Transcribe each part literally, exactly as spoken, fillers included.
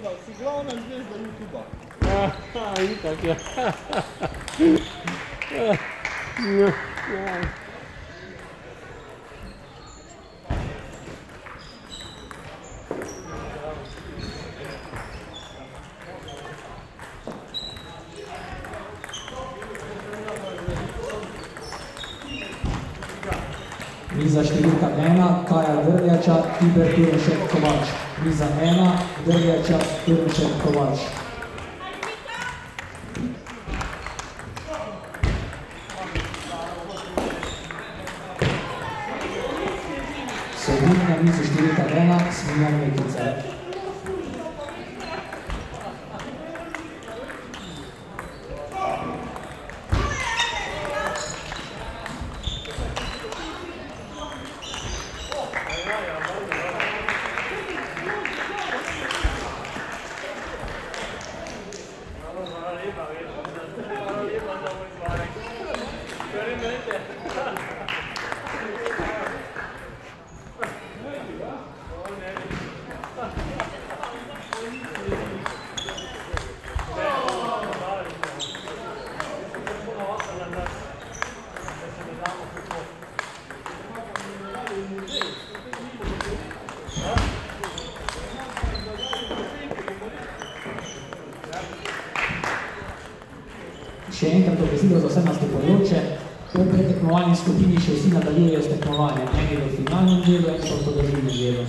Si glavna zvezda YouTuba. Aha, itak, ja. Miza številka ena, Kaja Drljača, Tibor Turnšek Kovač. Miza ena, Drljača, Turnšek Kovač. Sodnik na mizi številka ena, Smiljan Mekica. Še enkrat to besedo za vse nastopajoče. V predtekmovalni skupini še vsi nadaljujejo s tekmovanjem. Eni v finalnem delu, eni pa v podaljivnem delu.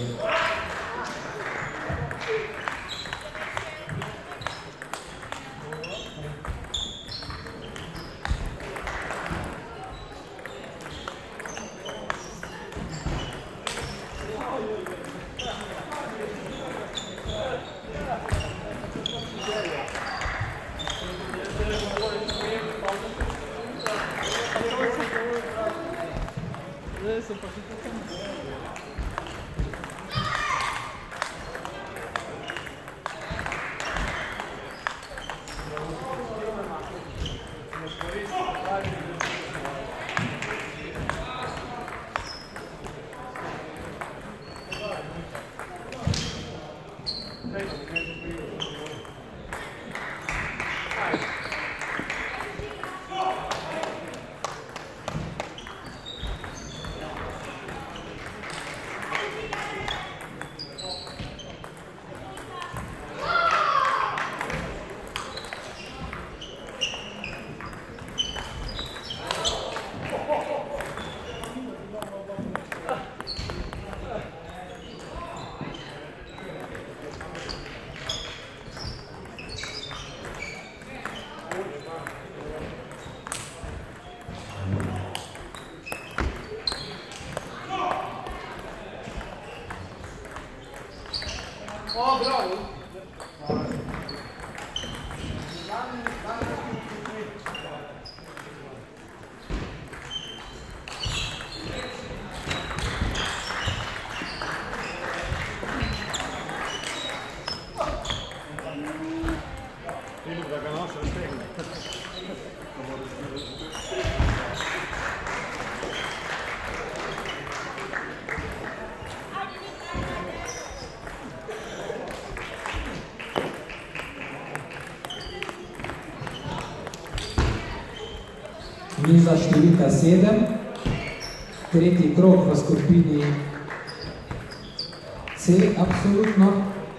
Miza številka sedem, tretji krog v skupini C, absolutno.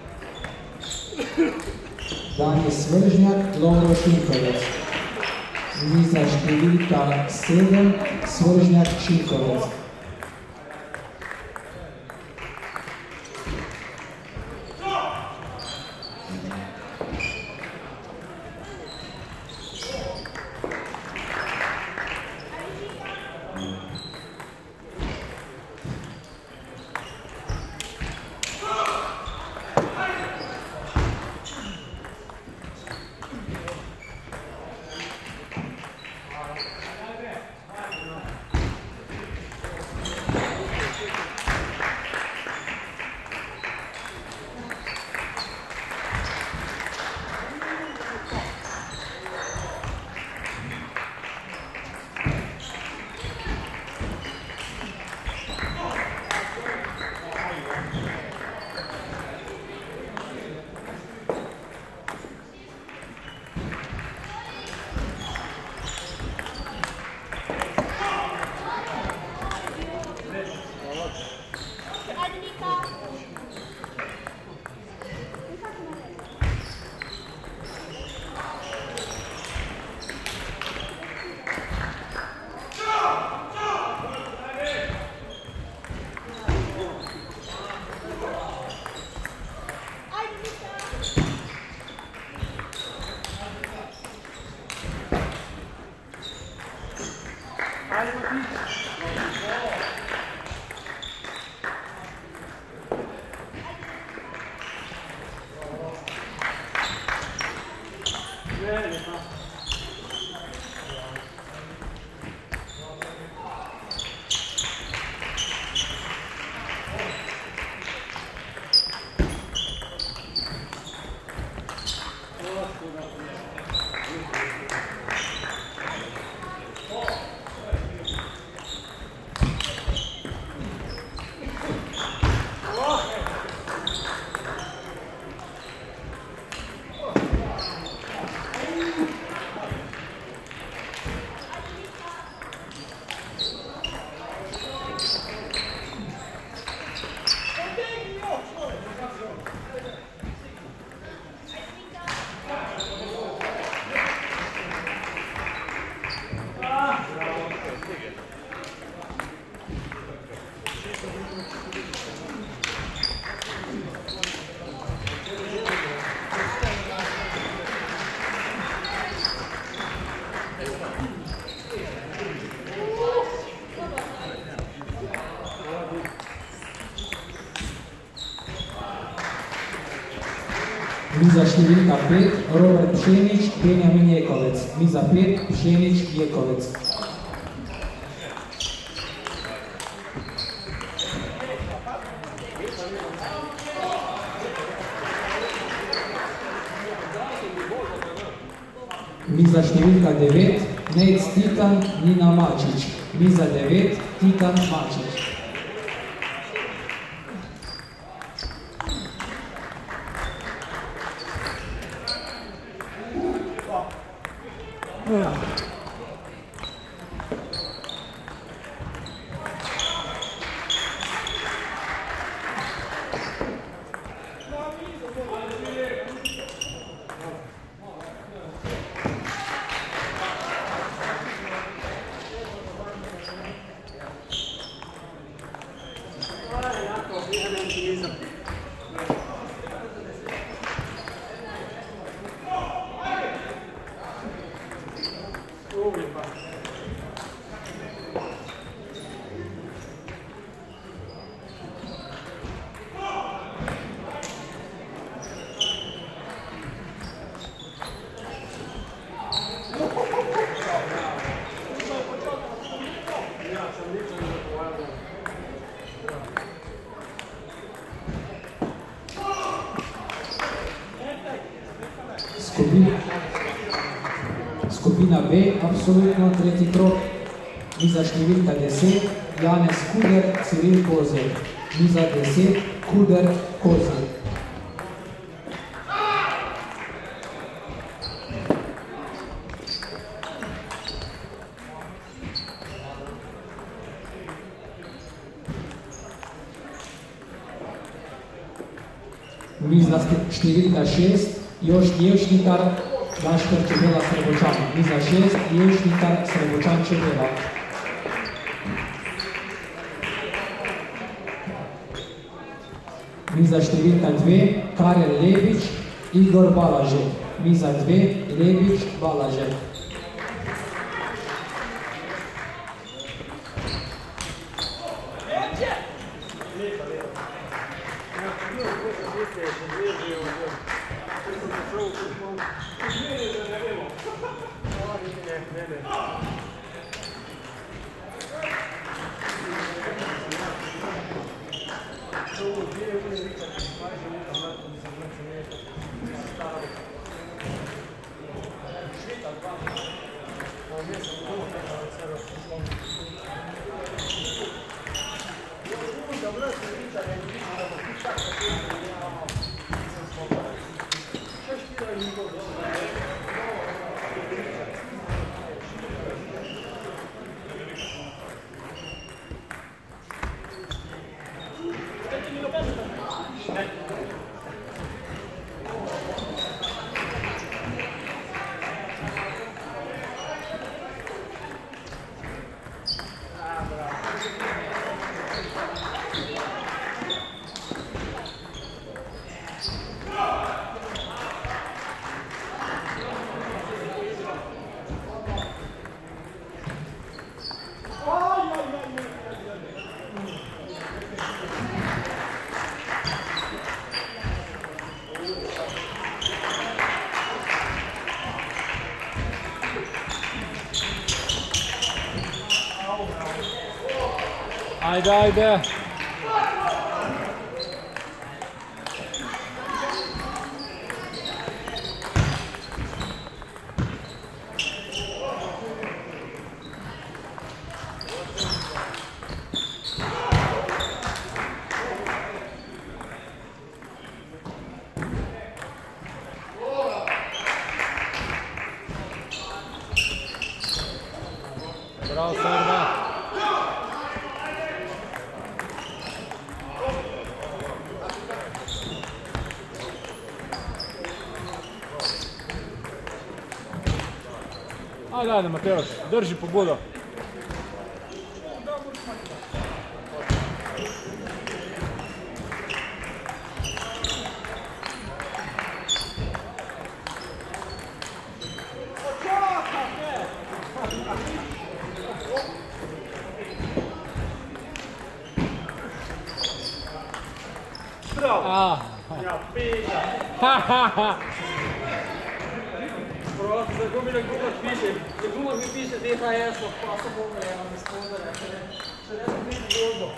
Danis Svržnjak, Lovro Šinkovec. Miza številka sedem, Svržnjak, Šinkovec. Miza številka pet, Robert Pšenič, Benjamin Jekovec. Miza pet, Pšenič, Jekovec. Miza številka devet, Nejc Titan, Nina Mačič. Miza devet, Titan Mačič. Skupina B, absolutno tretji krog. Miza številka deset, Janez Kuder, Ciril Kozel. Miza deset, Kuder, Kozel. Miza številka šest, Jošt Jevšnikar, Gašper Čebela Srebočan. Miza šest, Jevšnikar, Srebočan Čebela. Miza številka dve, Karel Lebič, Igor Balažev. Miza dve, Lebič, Balažev. Ajde, ajde. Bravo, Serda. Ajde, ajde, Mateoš, drži pobudo. Ah. Ja, pega. Hahaha. Prosto, zdaj mi na gumah piše. Na gumah mi piše D H S, pa se bom eno izpolnila. Če ne bi bil pogodbo.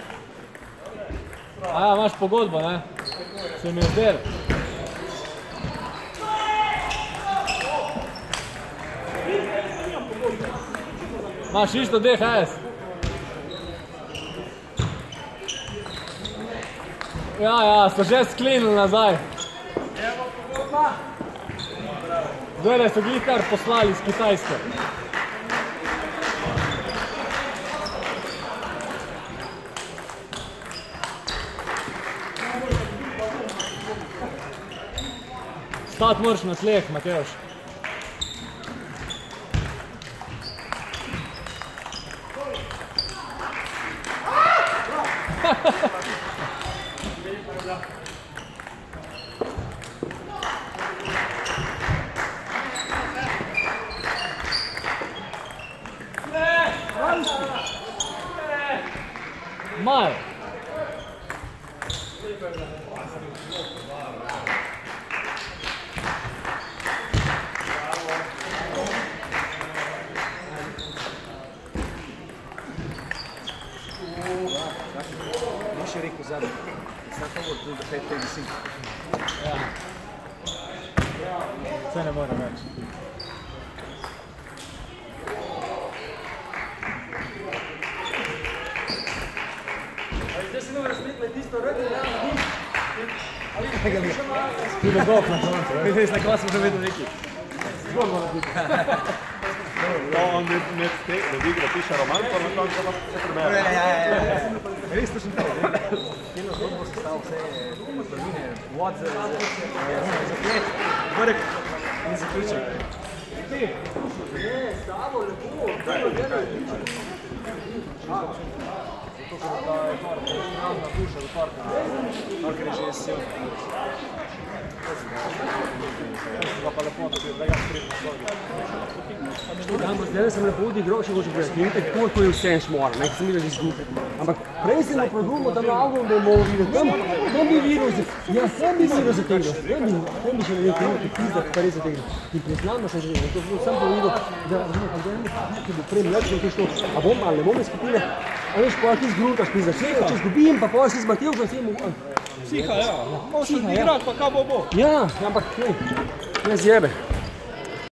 A, imaš pogodbo, ne? Se mi je zdel. Imaš isto D H S. Ja, ja, so že sklenili nazaj. Evo pogodba. Zdaj so glih kar poslali iz Kitajske. Stati moraš na tleh, Mateoš. Malo. Nisi rekel zadnji. Sad to bo tudi pet pedeset. Ja. Se ne moram več. Zdaj si moram razpiti med tisto rodi, ja, Ti bo golf na koncu, ne? ne? Na koncu smo že vedno neki. Zgodno narediti. To on med te igre piše roman, pa na koncu pa se prebere. Ja, ja, ja. Res točno to. Celo zgodbo se stalo vse prvine, vod za zaplet, vrh in zaključek. Ne, stavo, lepo, zelo, zelo. Zato, ker ta je ravna duša do parka. Parker je že sel. Pa pa lepo, da ga spredno slogi. Zdaj sem lepo odigral, še hoče povedati. Vidite, koliko je vse šmora, ne, sem videl izgubi. Ampak prej sem naprodumo tam na album, da je mogo videti. Tam, tam bi videl, ja, sem bi videl za tegro. Tam bi, tam bi še na nekaj nekaj pizda, kar je za tegro. In priznam, da sem že videl. To sem povedal, da nekaj bo prej mlad, nekaj šlo. A bom ali ne bom iz skupine. A veš, pa ti zgruntaš pizda. Če izgubim, pa pa si z Matevkom vsem. Psiha, ja. Možeš igrati, pa kaj bo bo. Ja, ampak ne, ne zjebe.